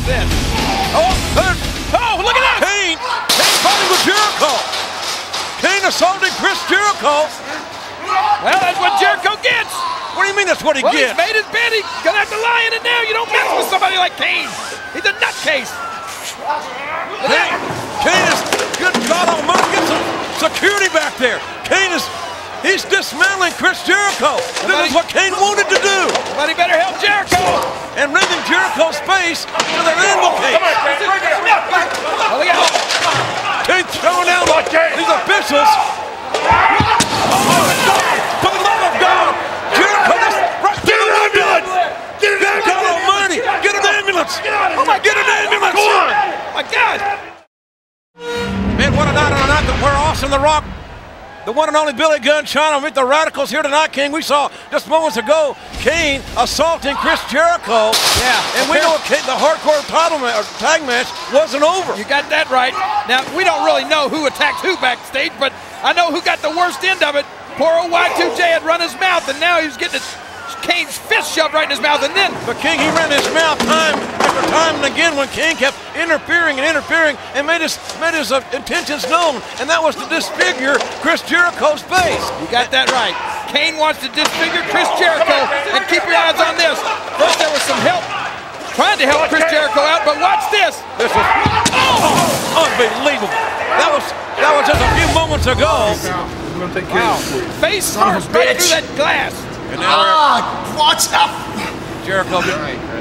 this? Oh, Look at that! Kane fighting with Jericho. Kane assaulting Chris Jericho. Well, that's what Jericho gets. What do you mean that's what he Well, gets? he's made his bed. He's gonna have to lie in it now. You don't mess with somebody like Kane. He's a nutcase. Kane is, good God almighty, get some security back there. He's dismantling Chris Jericho. This is what Kane wanted to do. Somebody better help Jericho. And rending Jericho's face to the anvil case. Oh, look out. Kane throwing down these officials. For the love of God, Jericho, get an ambulance! Get an ambulance! God almighty, get an ambulance! Oh my, get an ambulance! Go on! My God! Man, what a night on a night where Austin the Rock, the one and only Billy Gunn, trying to meet the Radicals here tonight, King. We saw just moments ago Kane assaulting Chris Jericho. Yeah. And we know the hardcore tag match wasn't over. You got that right. Now, we don't really know who attacked who backstage, but I know who got the worst end of it. Poor old Y2J had run his mouth, and now he was getting Kane's fist shoved right in his mouth, and then... But King, he ran his mouth time after time and again when Kane kept interfering and made his intentions known, and that was to disfigure Chris Jericho's face. You got that right. Kane wants to disfigure Chris Jericho, and keep your eyes on this. First, there was some help, trying to help Chris Jericho out, but watch this. This was unbelievable. That was just a few moments ago. Wow. Face first, right through that glass. And now watch out! Jericho